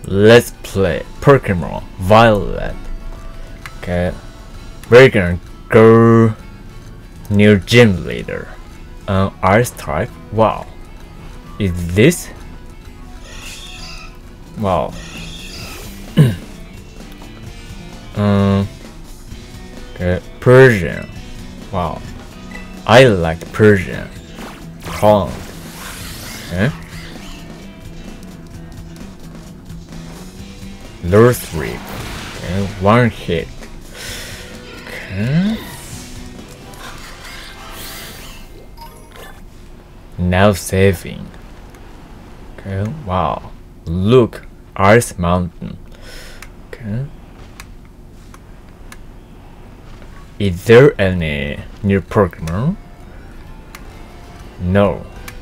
let's play Pokemon Violet. Okay, we're gonna go new gym leader. Ice type. Wow, is this? Wow. Okay, Persian. Wow, I like Persian. Calm. Okay. Lure sweep. Okay, one hit. Okay. Now saving. Okay, wow. Look, Ice Mountain. Okay. Is there any new Pokemon? No.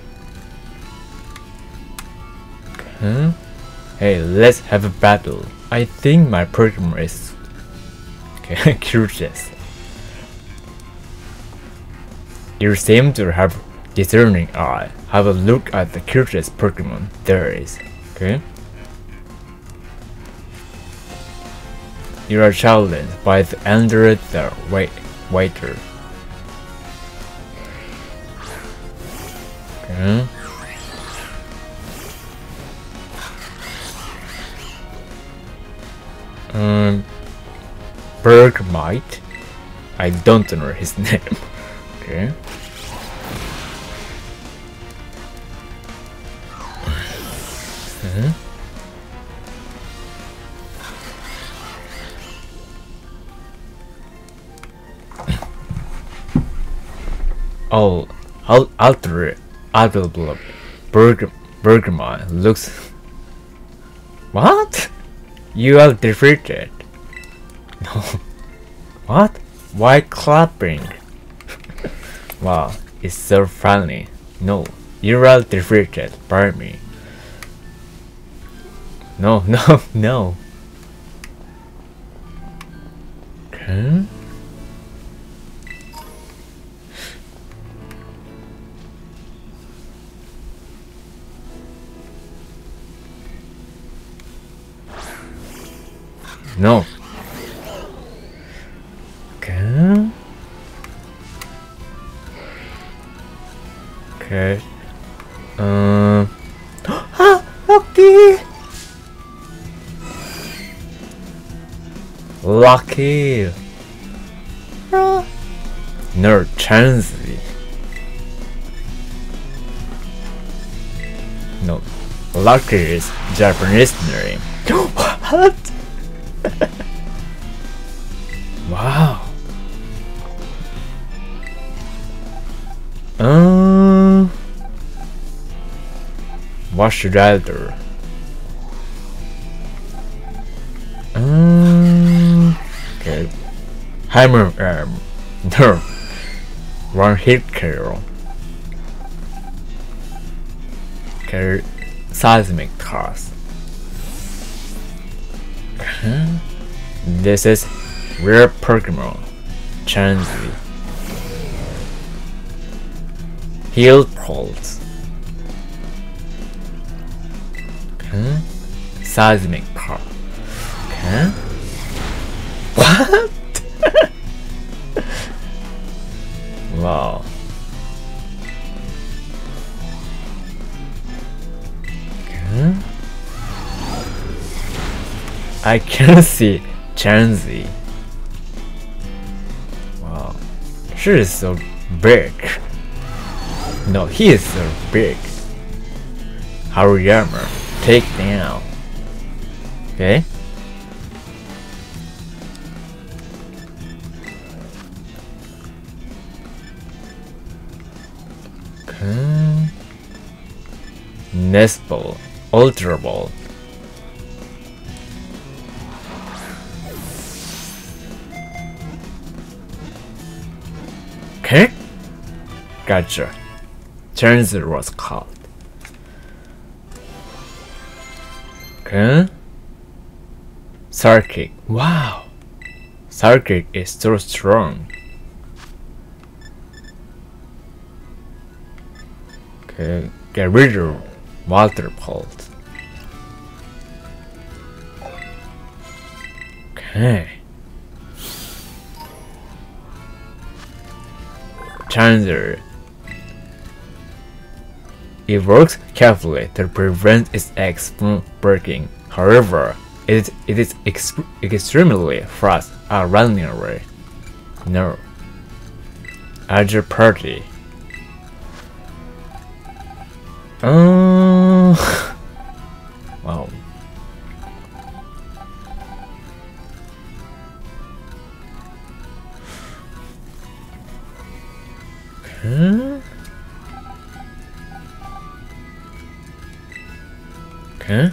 Okay. Hey, let's have a battle. I think my Pokemon is curious. You seem to have discerning eye. Have a look at the curious Pokemon there is. Okay. You are challenged by the under the waiter. Okay. Bergmite. I don't know his name. Okay. Oh, Alter Blood. Bergmite looks. What? You are defeated. No. What? Why clapping? Wow, it's so funny. No, you are defeated by me. No, no, no. Okay. No. Okay. Okay. Lucky. Lucky. No chance. No. Lucky is Japanese name. What? Wow. What should I do? Okay. Hammer arm. No. One hit KO. Okay. Seismic toss. This is rare Pokemon. Chansey. Heal Pulse. Okay. Seismic Power. Okay. What? Wow. Okay. I can see Chansey. Wow. She is so big. No, he is so big. Haruyama, take down. Okay. Okay. Nestle, Ultra Ball. Okay. Gotcha. Chansey was caught. Okay. Psychic. Wow. Psychic is so strong. Okay. Get rid of Water Pulse. Okay. Challenger. It works carefully to prevent its eggs from breaking. However, it is extremely fast at running away. No. Other party. Wow. Okay. Okay.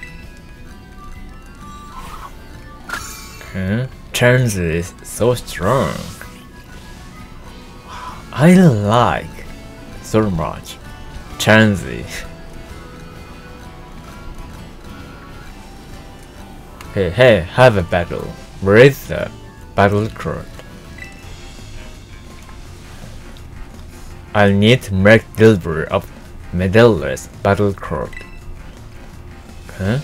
Okay. Chance is so strong. I like so much. Chansey. Hey, have a battle. Where is the battle card? I need to make delivery of medalless battle card. Okay.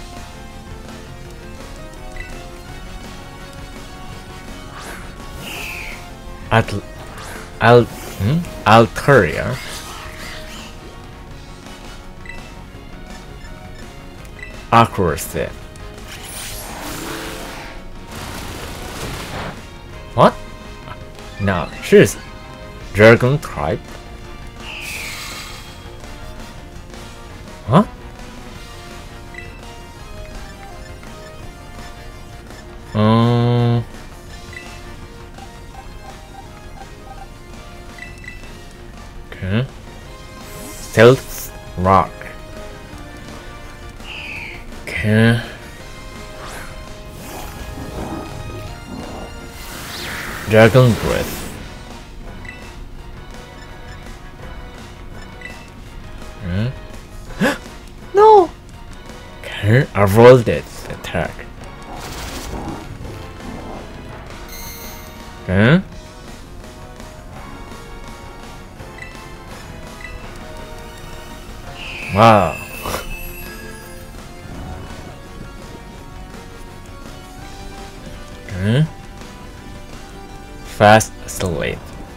Altaria. Accuracy. What? No, she's dragon type. Huh? Okay. Stealth rock. Okay. Dragon breath. Okay. No. Okay, avoided attack. Okay. Wow. Okay. Fast sleep.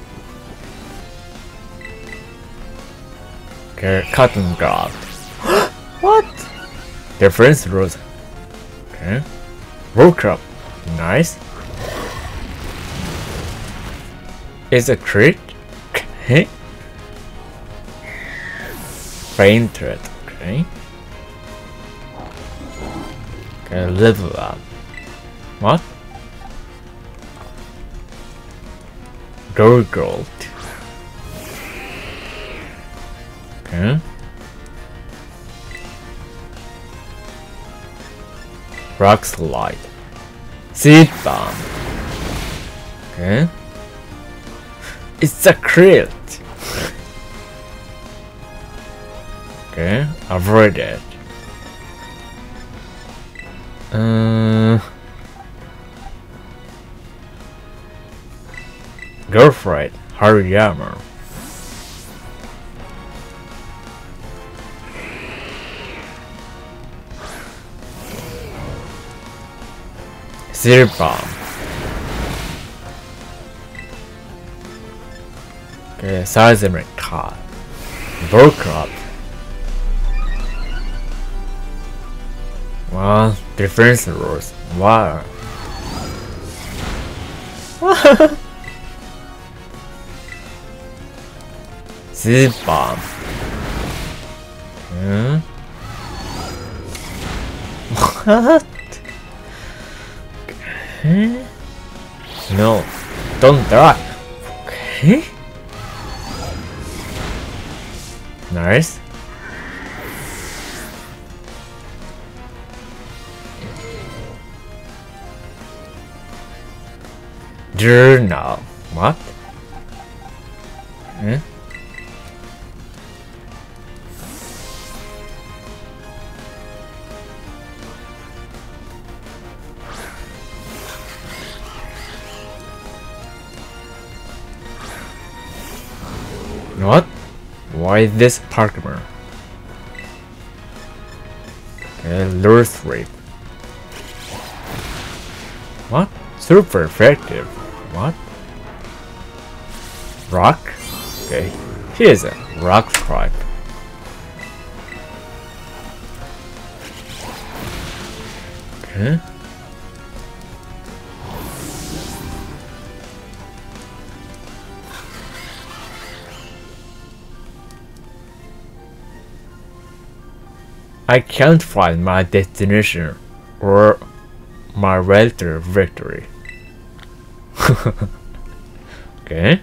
Okay, cotton guard. What? Difference rules. Okay. Woke up. Nice. Is a crit? Okay. Fainted. Okay. Okay, level up. What? Gold. Okay. Rock slide. Seed bomb. Okay. It's a crit. Okay, avoid it. Go for it, Hariyama. Seed bomb. Okay, seismic card. Broke up. Well, defense rules. Wow. Seed bomb. What? Okay. No, don't die. Okay. Nice. Journal. What? What? Why this Pokemon? Okay, lure sweep. What? Super effective. What? Rock? Okay. He is a rock type. Okay. I can't find my destination or my relative victory. Okay.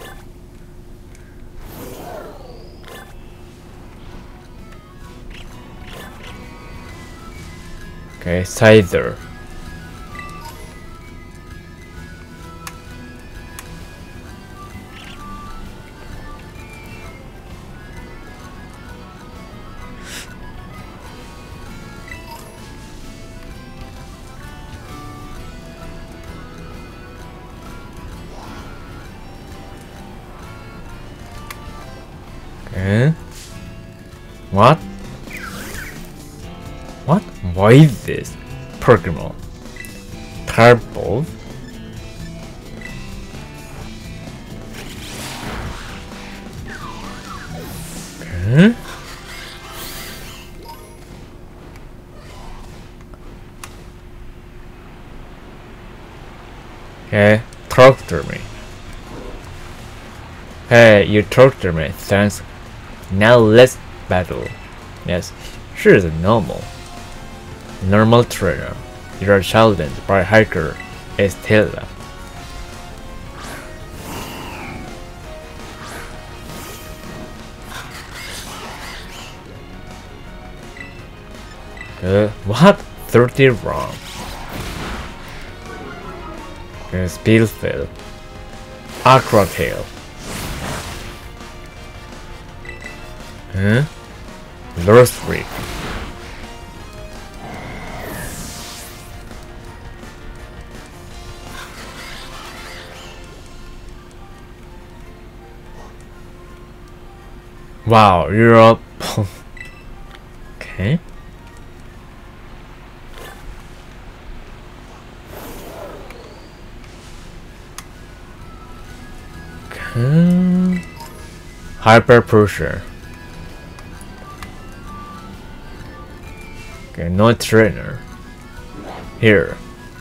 Okay, Scyther. Okay. What? What? Why is this? Pokemon. Turbo? Okay. Okay, talk to me. Hey, you talk to me, thanks. Now let's battle. Yes, sure is normal. Normal trainer. You are challenged by hiker Estella. What? 30 wrong. Speed fail. Aqua tail. Huh? Lure streak. Wow, you're up. Okay. Okay. Hyper pusher. Okay, no trainer. Here.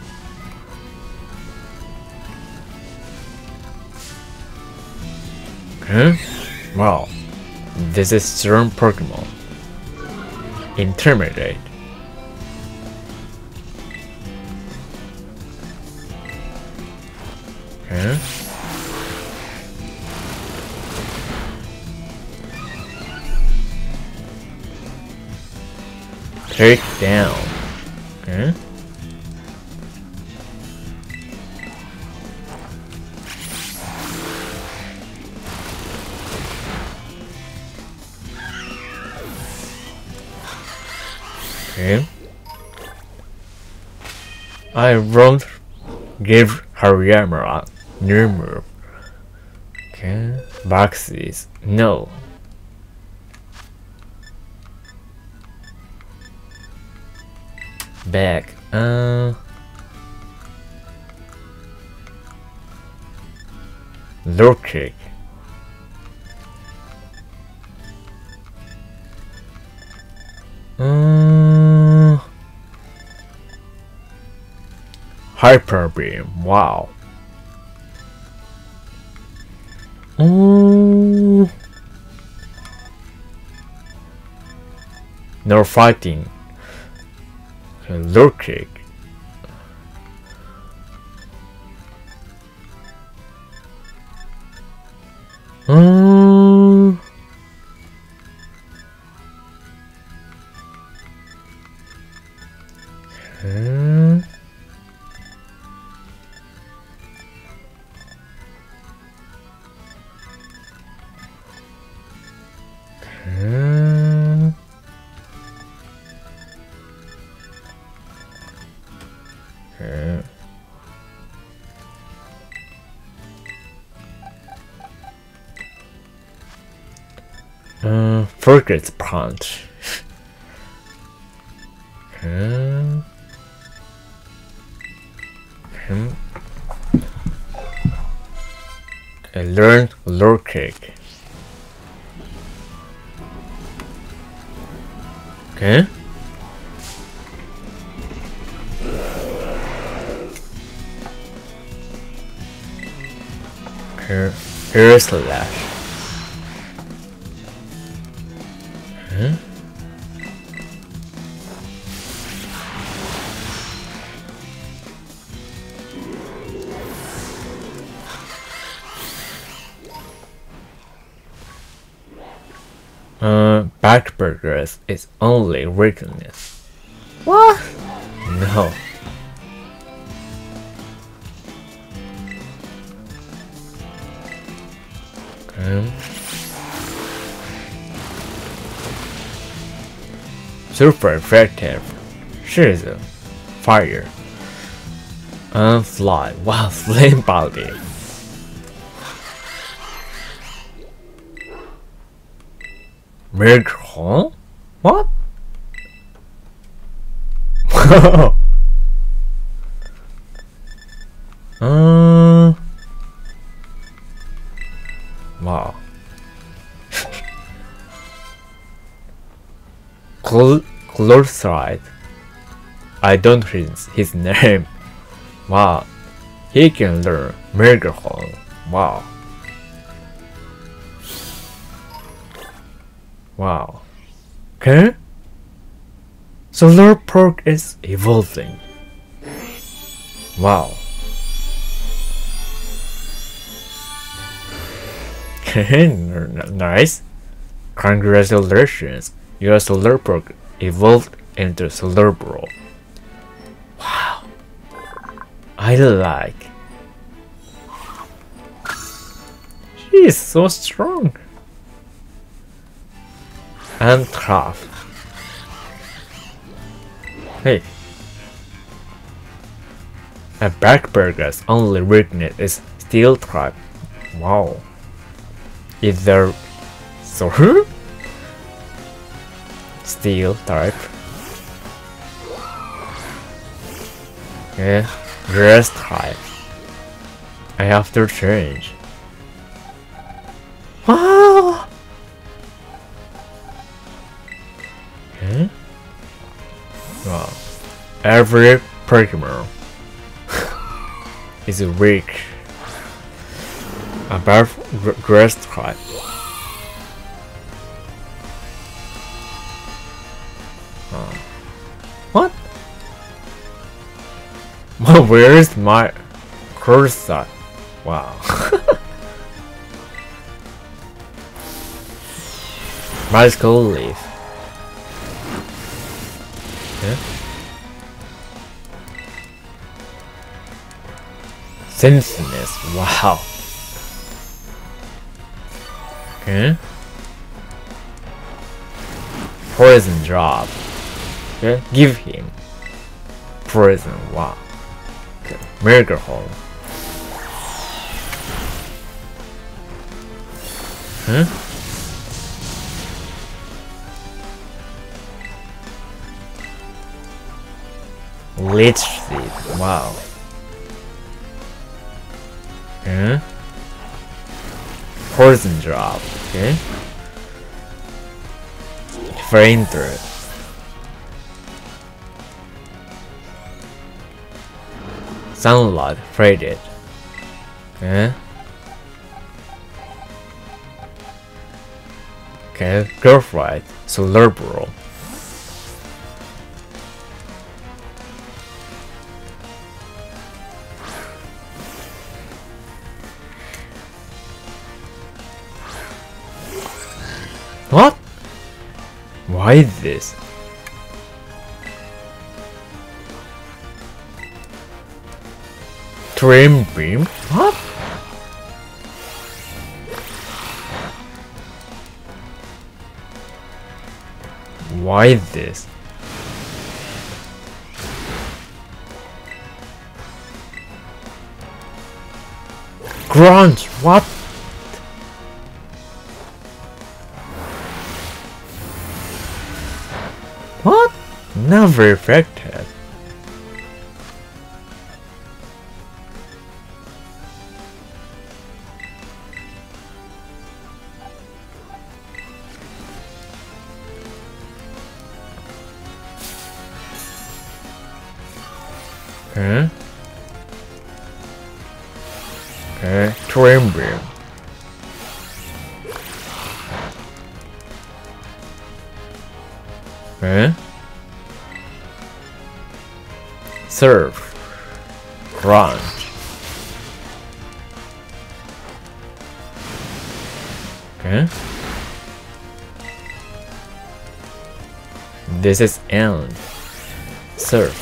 Okay. Wow. This is strong Pokemon. Intermediate. Okay. Take down. Okay. Okay. I won't give Hariyama a new move. Okay. Boxes. No. Back. Low kick. Hyper beam. Wow. No fighting. Low kick. Forget punch. Hmm. I learned lure kick. Okay. Here's slash. Huh? Backburgers is only weakness. What? No. Super effective. She's a fire. And fly. Wow, flame body. Miracle? What? Wow. Clotheside. I don't know his name. Wow. He can learn Miracle. Wow. Wow. Okay? Solar Perk is evolving. Wow. Nice. Congratulations. Your Solar Perk evolved into Solar Bro. Wow. I like. She is so strong. And craft. Hey. A Backburger's only weakness is Steel type. Wow. Is there so Steel type? Yeah, Grass type. I have to change. Wow. Okay. Wow. Every Pokemon is weak above Grass type. What? Where is my cursor? Wow. Magical leaf. Yeah. Sensitive. Wow. Okay. Poison drop. Okay. Give him poison. Wow. Okay. Miracle hole. Huh? Leech seed. Wow. Okay. Poison drop. Okay. Fainter. Sunlight faded. Okay. Okay, girlfriend, Solar Bro. What? Why this? Trim beam? What? Why this? Grunge, what? What? Never affected. Okay. Okay. Terrain Beam. Okay. Surf. Crunch. Okay. This is end. Surf.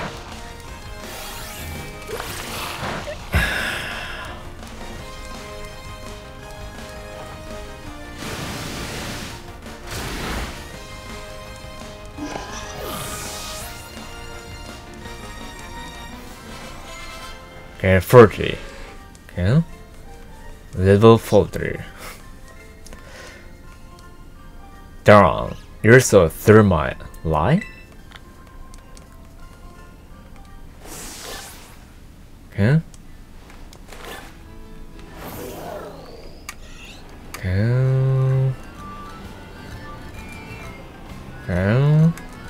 Okay, 40. Okay. Level 40. Down. You're so thermite lie? Okay. Okay. Okay.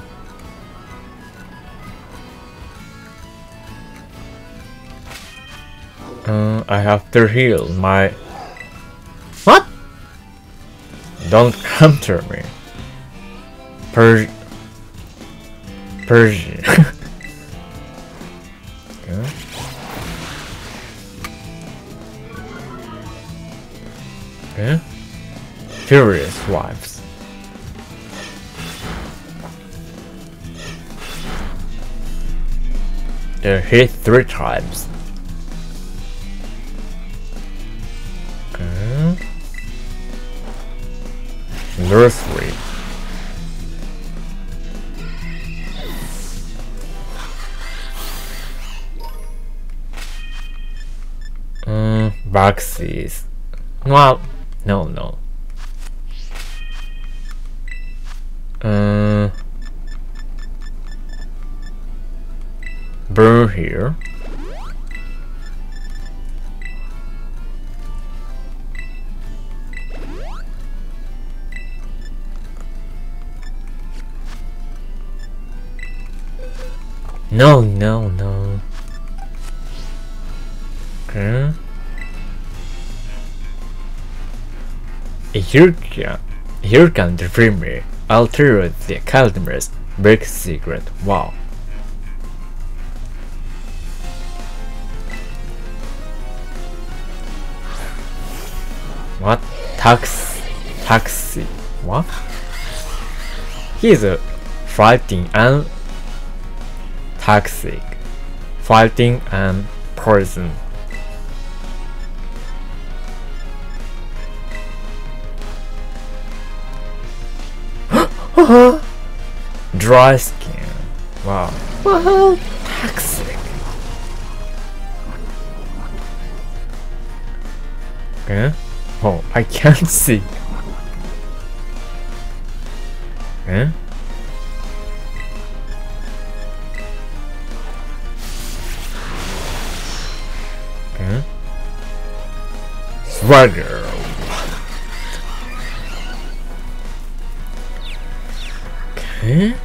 I have to heal my... What? Don't come to me. Persian. Okay. Okay. Furious wives. Hit 3 times. Okay. Nursery. Boxes. Well, no. Burn here. No. Okay. Here can defeat me. I'll tell you the customer's big secret. Wow. What? Taxi. What? He's fighting and toxic. Fighting and poison. Dry skin. Wow. Toxic. Okay. Oh, I can't see. Okay. Okay. Swagger. Okay.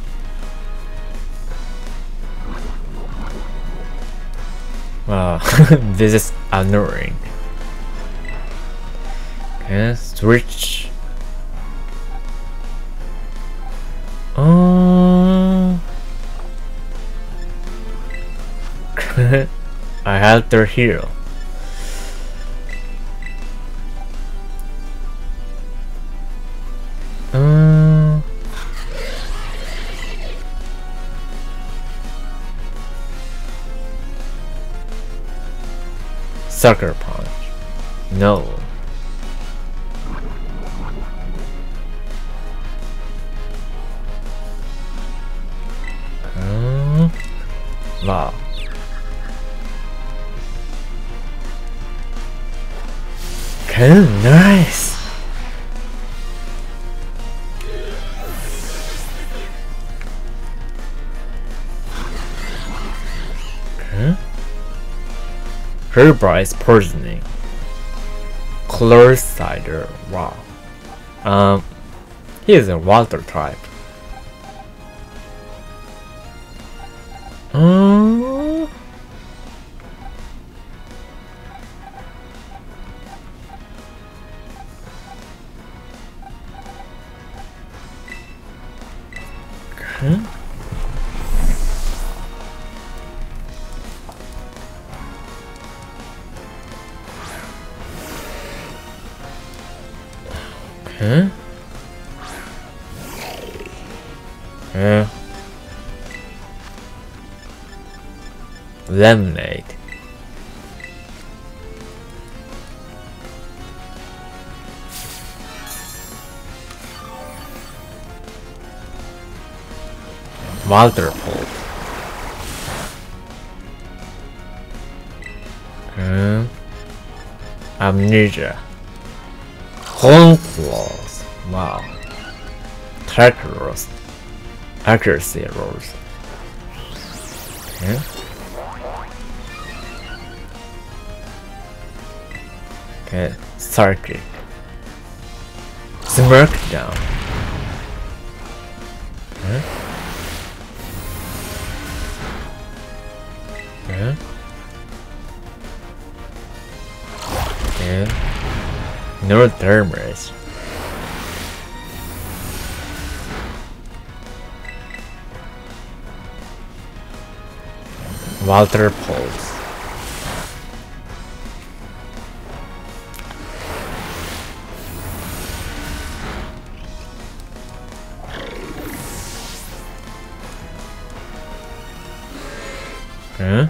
Wow, this is annoying. Okay, switch. I had to heal. Sucker punch. No. Wow. Okay, nice. Okay. Herbrice poisoning. Chlor cider. Wow. He is a water type. Huh? Huh? Lemonade. Waterfall. Amnesia. Home flaws. Wow. Treacherous. Accuracy errors. Okay. Okay. Circuit. Smirkdown. Okay. Okay. Okay. Neurodermis. Walter Pulse. Huh?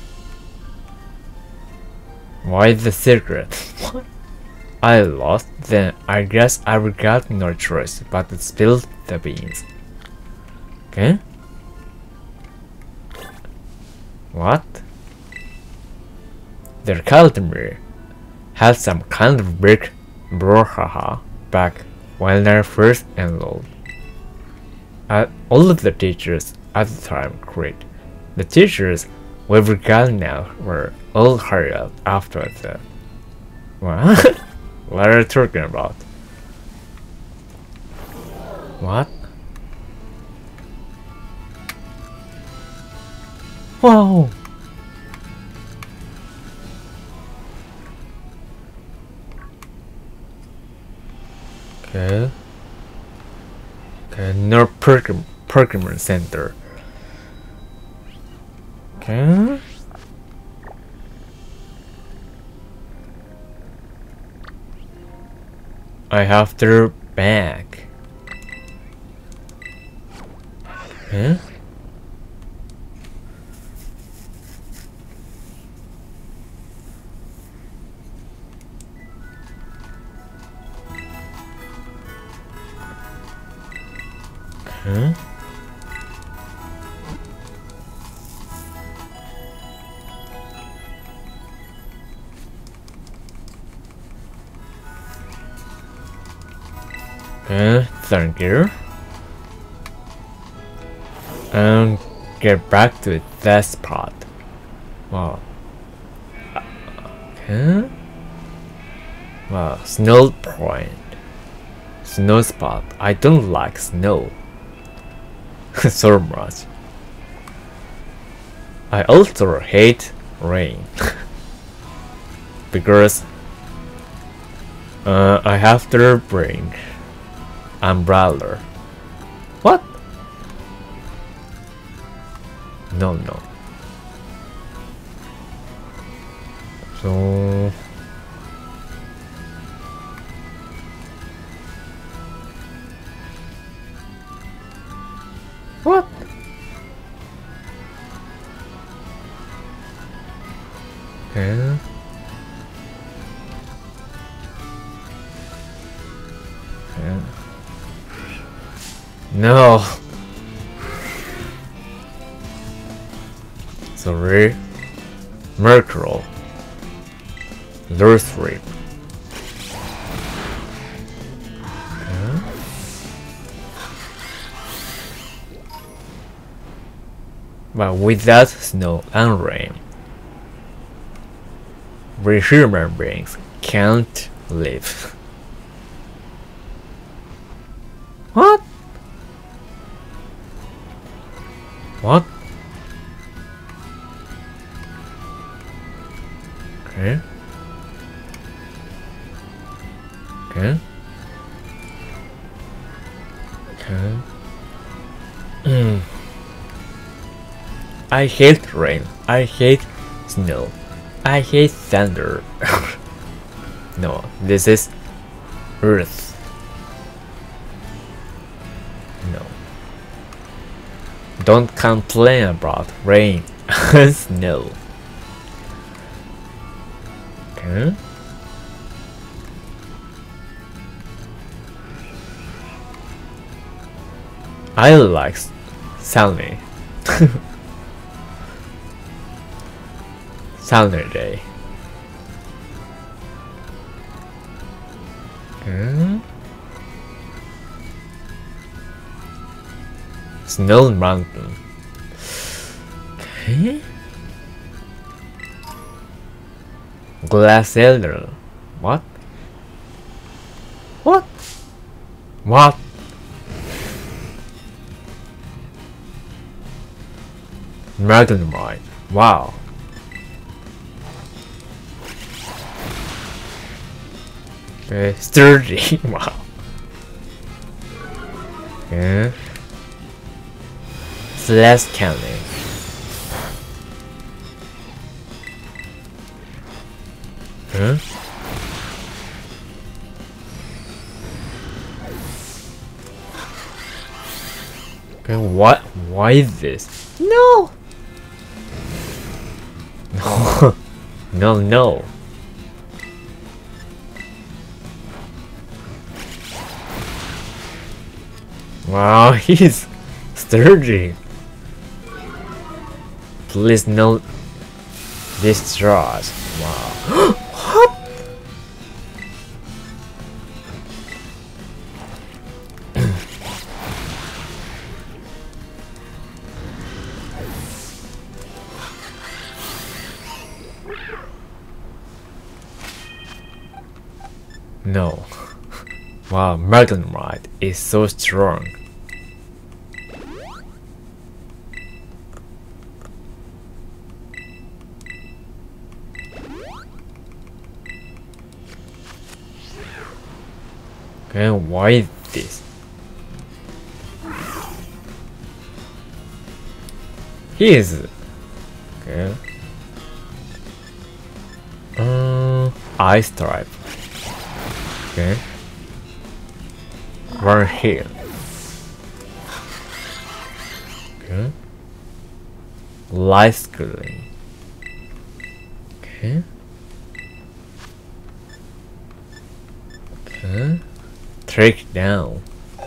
Why the secret? What? I lost? Then I guess I got no choice but to spill the beans. Okay? What? Their Caldemir had some kind of big brouhaha back when I first enrolled. All of the teachers at the time quit. The teachers we've got now were all hired after the... What? What are you talking about? What? Whoa! Okay. Okay, no Pokemon Center. Okay. I have their bag. Huh? Huh? Thank you. And get back to that spot. Wow. Okay. Wow, snow point. Snow spot. I don't like snow so much. I also hate rain because I have to bring umbrella. What? No. So what? Okay. Okay. No. Sorry. Mercury. Lurth Rip. But without snow and rain, we human beings can't live. What? What? Okay. Okay. Okay. I hate rain. I hate snow. I hate thunder. No, this is Earth. Don't complain about rain and snow. Okay. I like sunny. Sunny day. Okay. Snow mountain. Okay. Glass elder. What? What? What? Magnemite. Wow. Okay, sturdy. Wow. Okay. Celeste County. Huh? Okay, what? Why is this? No! No. No, no. Wow, he's sturdy. Please no distrust. Wow. What? No. Wow, Magnemite is so strong. Okay, why is this? He is okay. Ice type. Okay. Run here. Okay. Light screen. Okay. Okay. Trick down.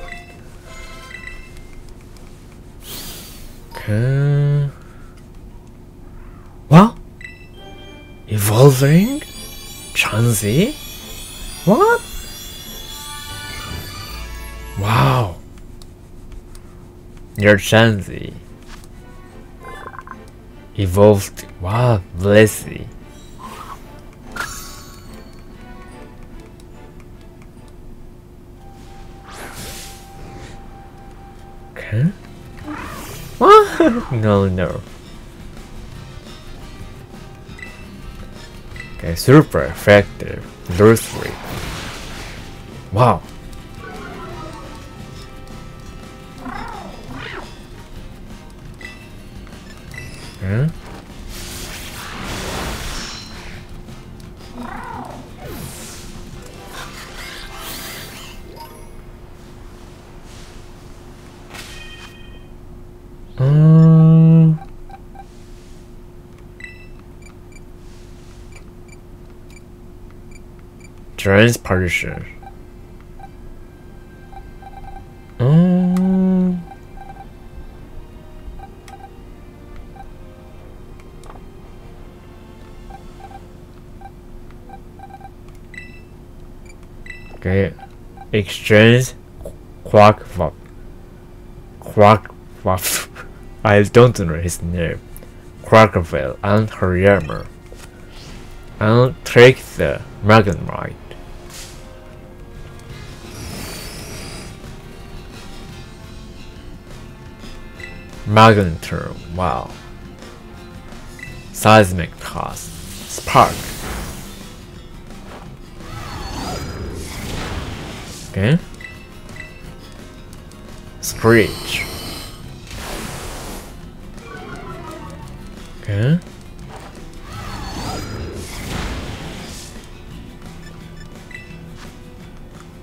Okay. What? Evolving? Chansey? What? Wow. Your Chansey evolved. Wow, Blissey. Okay. What? No, no. Okay, super effective. Luthery. Wow. Okay. Transportation. Okay. Exchange Quack I don't know his name. Quackerville and Hariyama. And take the Magnemite. Magneton, wow. Seismic toss. Spark. Okay. Screech. Okay.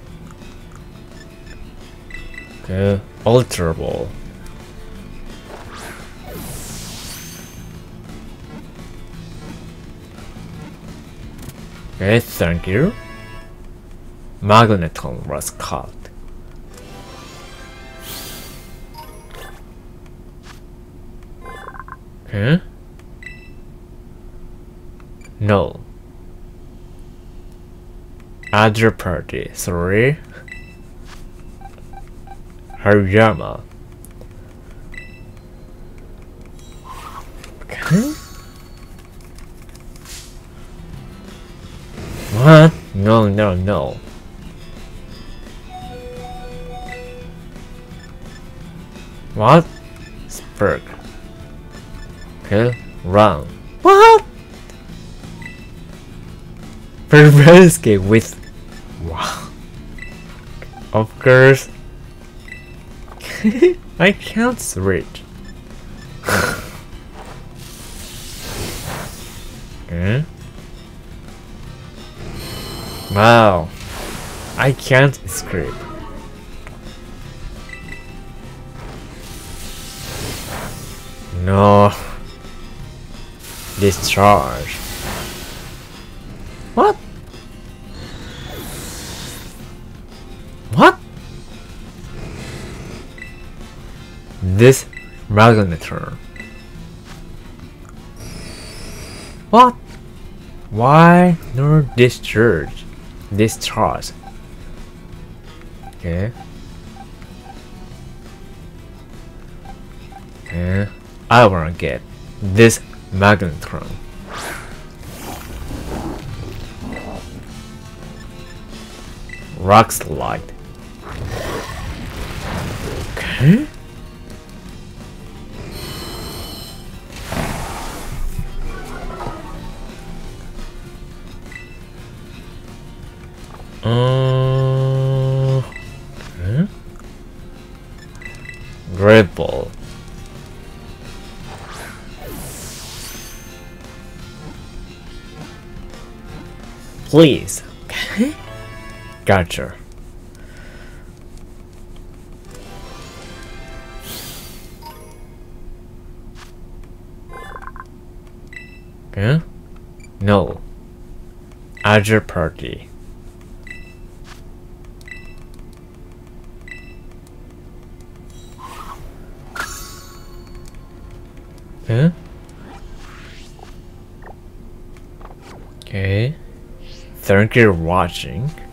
Okay. Ultra Ball. Okay, thank you. Magneton was caught. Okay. No. Other party, sorry. Haruyama. Okay. What? No, no, no. What? Spurg. Okay, run. What? Verbensky with... Wow. Of course. I can't switch. Okay. Wow. I can't escape. No. Discharge. What? What? This Magneton. What? Why no discharge? Discharge. Okay. Okay. I wanna get this Magnetron. Rock slide. Okay. Okay. Great ball. Please. Okay. Gotcha. Okay. No. Other party. Okay. Okay. Thank you for watching.